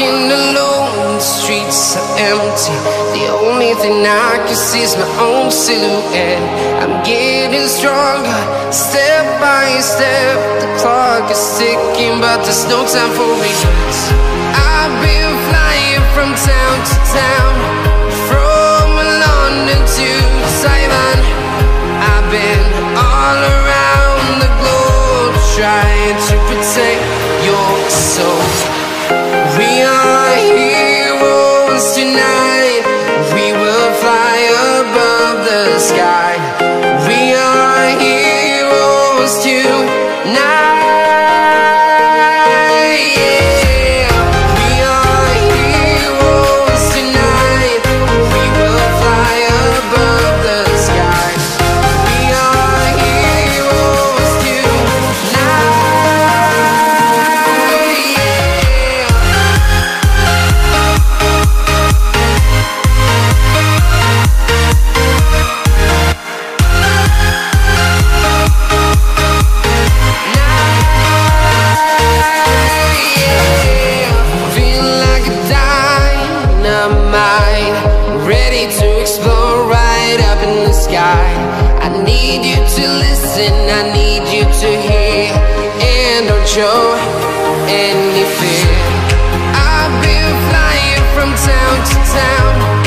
Walking alone, the streets are empty. The only thing I can see is my own silhouette. I'm getting stronger, step by step. The clock is ticking, but there's no time for regrets. I've been flying from town to town, from London to Taiwan. I've been all around the globe, trying to protect your soul. We are heroes tonight. We will fly above the sky. We are heroes tonight. Yeah. We are heroes tonight. We will fly above the sky. We are heroes tonight. Ready to explore right up in the sky. I need you to listen, I need you to hear, and don't show any fear. I've been flying from town to town,